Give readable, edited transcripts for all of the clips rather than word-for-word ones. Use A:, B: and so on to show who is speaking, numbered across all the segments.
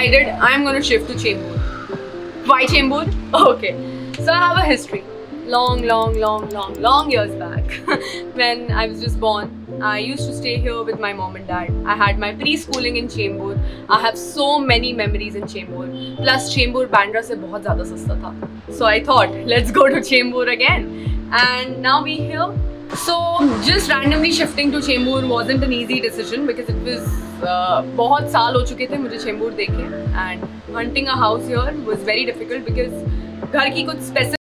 A: decided I'm going to shift to Chembur. Why Chembur? Okay, so I have a history. Long years back when I was just born. I used to stay here with my mom and dad. I had my preschooling in Chembur. I have so many memories in Chembur. Plus Chembur Bandra se bahut zyada sasta tha. So I thought, let's go to Chembur again. And now we're here. So just randomly shifting to Chembur wasn't an easy decision because it was बहुत साल हो चुके थे मुझे चेंबूर देखे. And hunting a house here was very difficult because घर की कुछ specific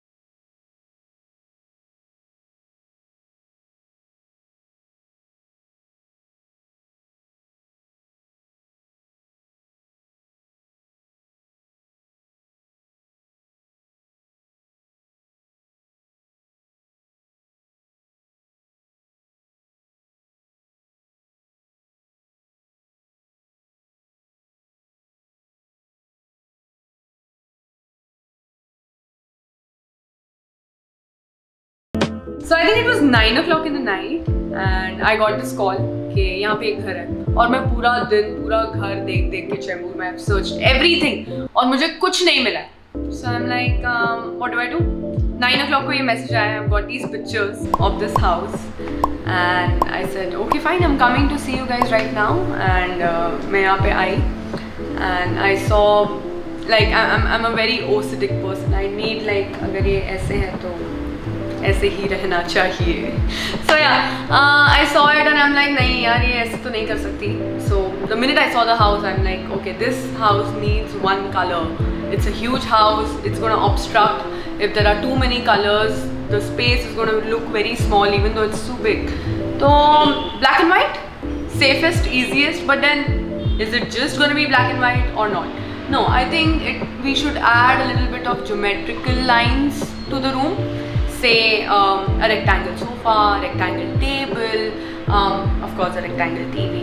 A: So I think it was 9 o'clock in the night and I got this call कि यहाँ पे एक घर है और मैं पूरा दिन पूरा घर देख के चेंबूर में I've searched everything और मुझे कुछ नहीं मिला. So I'm like, what do I do? 9 o'clock को ये message आया. I've got these pictures of this house and I said, okay fine, I'm coming to see you guys right now. And मैं यहाँ पे आई and I saw like I'm a very OCD person. I need like अगर ये ऐसे है तो ऐसे ही रहना चाहिए. So yeah, I saw it and I'm like नहीं यार ये ऐसे तो नहीं कर सकती. So the minute I saw the house I'm like okay, this house needs one color. It's a huge house, it's gonna obstruct. If there are too many colors, the space is gonna look very small even though it's too big. So black and white, safest, easiest, but then is it just gonna be black and white or not? No, I think we should add a little bit of geometrical lines to the room. Say a rectangle sofa, rectangle table, of course a rectangle TV,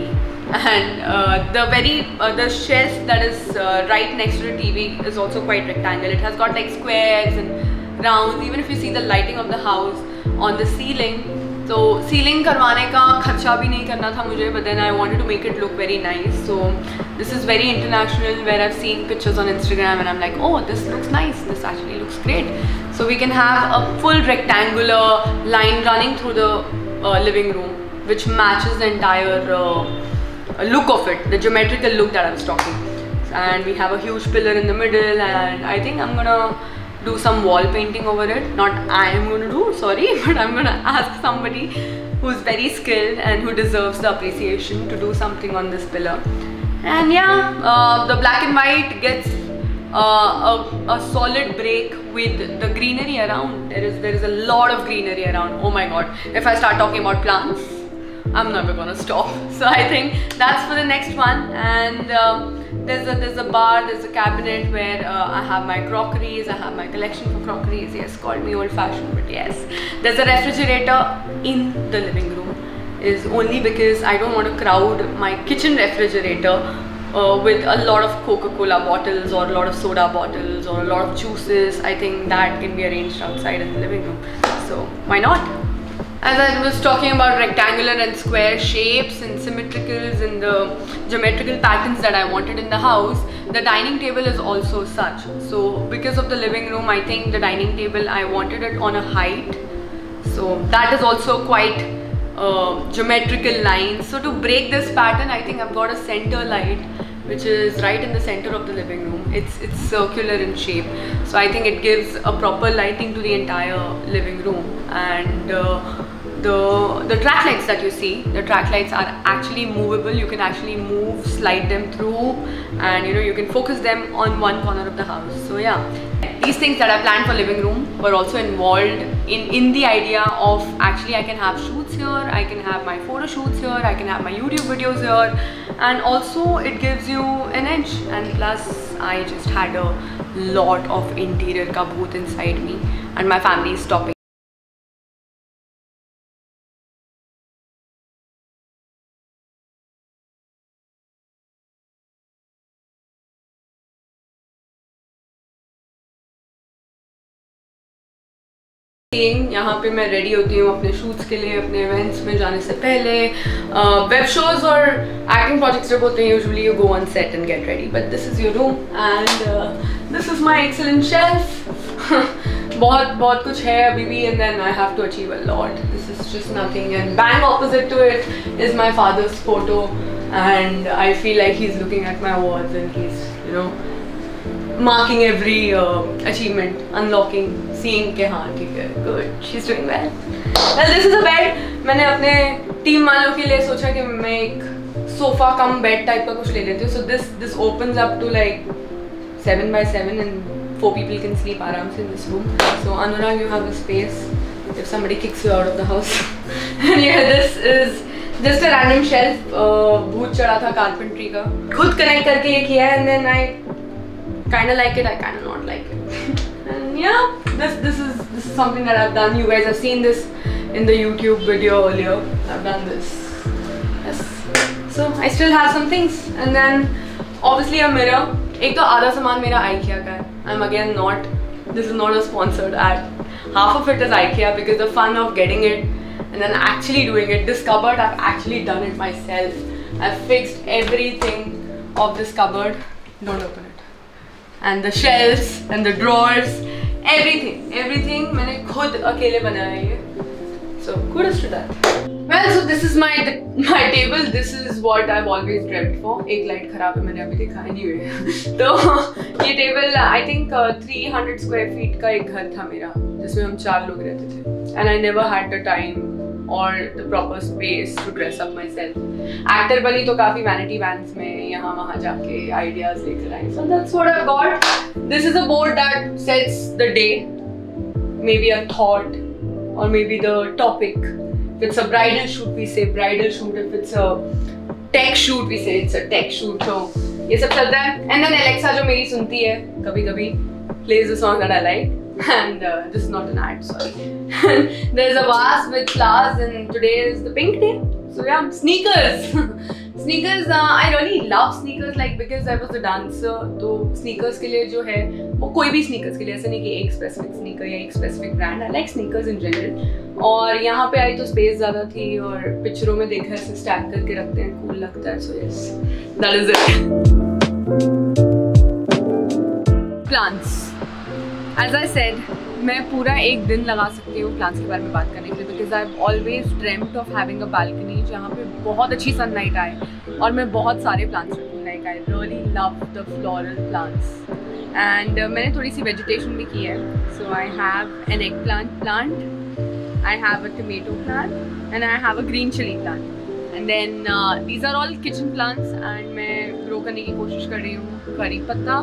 A: and the shelf that is right next to the TV is also quite rectangle. It has got like squares and rounds. Even if you see the lighting of the house on the ceiling, so ceiling करवाने का खर्चा भी नहीं करना था मुझे, but then I wanted to make it look very nice. So this is very international, where I've seen pictures on Instagram and I'm like, oh, this looks nice, this actually looks great. So we can have a full rectangular line running through the living room, which matches the entire look of it, the geometrical look that I was talking. And we have a huge pillar in the middle, and I think I'm gonna do some wall painting over it. Not I am gonna do, sorry, but I'm gonna ask somebody who's very skilled and who deserves the appreciation to do something on this pillar. And yeah, the black and white gets a solid break with the greenery around. There is a lot of greenery around. Oh my god, if I start talking about plants, I'm never gonna stop. So I think that's for the next one. And there's a bar, there's a cabinet where I have my crockeries, I have my collection for crockeries. Yes, call me old fashioned, but yes. There's a refrigerator in the living room, is only because I don't want to crowd my kitchen refrigerator with a lot of Coca-Cola bottles or a lot of soda bottles or a lot of juices. I think that can be arranged outside in the living room. So why not? As I was talking about rectangular and square shapes and symmetricals and the geometrical patterns that I wanted in the house, the dining table is also such. So because of the living room, I think the dining table, I wanted it on a height. So that is also quite geometrical lines. So to break this pattern, I think I've got a center light which is right in the center of the living room. It's circular in shape, so I think it gives a proper lighting to the entire living room. And the track lights that you see, the track lights are actually movable. You can actually move, slide them through, and you can focus them on one corner of the house. So yeah, these things that I planned for living room were also involved in the idea of actually I can have shoots here, I can have my photo shoots here, I can have my YouTube videos here, and also it gives you an edge. And plus I just had a lot of interior ka bhoot inside me, and my family is stopping. यहाँ पे मैं ready होती हूँ अपने shoots के लिए, अपने events में जाने से पहले. वेब शोज और एक्टिंग प्रोजेक्ट्स जब होते हैं usually you go on set and get ready, but this is your room and this is my excellent shelf. बहुत कुछ है अभी भी, and then I have to achieve a lot. This is just nothing, and bang opposite to it is my father's photo, and I feel like he's looking at my walls and he's, you know, marking every achievement, unlocking, seeing कि हाँ ठीक है, good, she's doing well. Well, this is a bed. मैंने अपने team वालों के लिए सोचा कि मैं एक सोफा कम बेड टाइप का कुछ ले लेती हूँ. So this opens up to like 7 by 7 and 4 people can sleep आराम से in this room. So Anurag, you have the space if somebody kicks you out of the house. And yeah, this is just a random shelf. भूत चढ़ा था carpentry का, खुद connect करके ये किया है, and then I kind of like it, I kind of not like it. And yeah, this is something that I've done. You guys have seen this in the YouTube video earlier. I've done this. Yes. So I still have some things, and then obviously a mirror. एक तो आधा सामान मेरा IKEA का है. I'm again not. This is not a sponsored ad. Half of it is IKEA because the fun of getting it and then actually doing it. This cupboard, I've actually done it myself. I've fixed everything of this cupboard. Don't open it. And the shelves and the drawers, everything मैंने खुद अकेले बनाया है ये. So kudos to that. Well, so this is my table. This is what I've always dreamt for. एक light खराब है, मैंने अभी देखा anyway. तो ये table I think 300 square feet का एक घर था मेरा जिसमें हम 4 लोग रहते थे. And I never had the time or the proper space to dress up myself. Actor बनी तो काफी vanity vans में यहाँ वहाँ जाके ideas लेकर आई. So that's what I've got. This is a board that sets the day, maybe a thought or maybe the topic. If it's a bridal shoot, we say bridal shoot. If it's a tech shoot, we say it's a tech shoot. So ये सब चलता है. And then Alexa जो मेरी सुनती है कभी-कभी plays the song that I like. And this is not an ad, sorry. There's a vase with flowers, and today is the pink day. So yeah, sneakers. Sneakers, I really love sneakers, like because I was a dancer. तो sneakers के लिए जो है वो कोई भी sneakers के लिए, ऐसा नहीं कि एक specific sneaker या एक specific brand. I like sneakers in general. और यहाँ पे आई तो space ज़्यादा थी और पिक्चरों में देखा ऐसे stack करके रखते हैं, cool लगता है. So yes, that is it. Plants. As I said, मैं पूरा एक दिन लगा सकती हूँ प्लांट्स के बारे में बात करने के लिए, because I have always dreamed of having a balcony जहाँ पे बहुत अच्छी सनलाइट आए और मैं बहुत सारे प्लांट्स रखूँ. Like I really love the floral plants and मैंने थोड़ी सी वेजिटेशन भी की है. So I have an eggplant, I have a tomato plant and I have a green chilli plant and then these are all kitchen plants and मैं grow करने की कोशिश कर रही हूँ करी पत्ता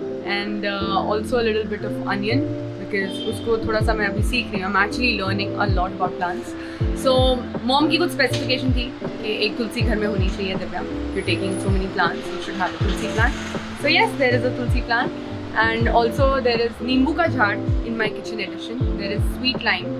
A: and also a little bit of onion because उसको थोड़ा सा मैं अभी सीख रही हूँ. I'm actually learning a lot about plants. So mom की कुछ specification थी कि एक तुलसी घर में होनी चाहिए. Divya, you're taking so many plants, you should have a tulsi plant. So yes, there is a tulsi plant and also there is नींबू का झाड़ in my kitchen addition. There is sweet lime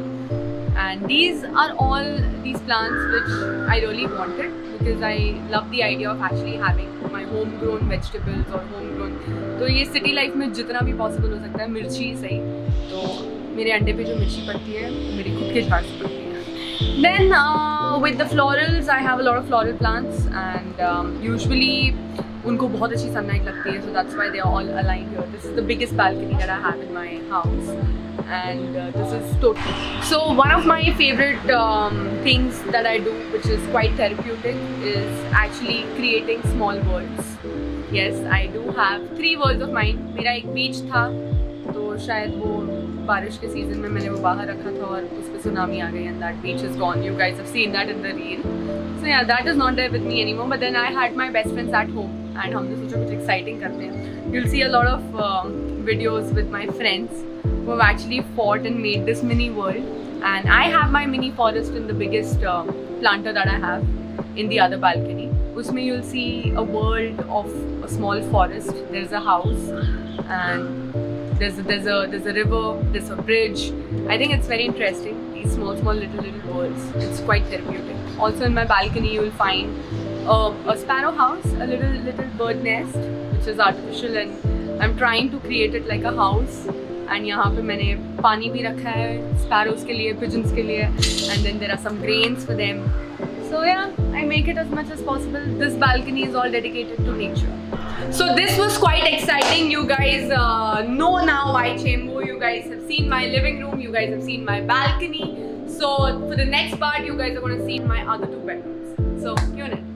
A: and these are all these plants which I really wanted because I love the idea of actually having my homegrown vegetables or homegrown. तो ये city life में जितना भी possible हो सकता है, मिर्ची सही, तो मेरे अंडे पे जो मिर्ची पड़ती है मेरी खुद के झाड़ से पड़ती है. Then with the florals, I have a lot of floral plants and usually उनको बहुत अच्छी sunlight लगती है, so that's why they are all aligned here. This is the biggest balcony that I have in my house. And this is total. So one of my favorite things that I do, which is quite therapeutic, is actually creating small worlds. Yes, I do have 3 worlds of mine. मेरा एक beach था, तो शायद वो बारिश के season में मैंने वो बाहर रखा था और उस पर सुनामी आ गई and that beach is gone. You guys have seen that in the reel. So yeah, that is not there with me anymore. But then I had my best friends at home and हमने सोचा कुछ exciting करते हैं. You'll see a lot of videos with my friends who have actually fought and made this mini world, and I have my mini forest in the biggest planter that I have in the other balcony. Usme you'll see a world of a small forest. There's a house and there's a river, there's a bridge. I think it's very interesting, these small little worlds. It's quite therapeutic. Also in my balcony you will find a sparrow house, a little bird nest which is artificial, and I'm trying to create it like a house. And यहाँ पे मैंने पानी भी रखा है sparrows के लिए, pigeons के लिए, and then there are some grains for them. So yeah, I make it as much as possible. This balcony is all dedicated to nature. So this was quite exciting. You guys know now why Chembur. You guys have seen my living room. You guys have seen my balcony. So for the next part, you guys are going to see my other 2 bedrooms. So tune in.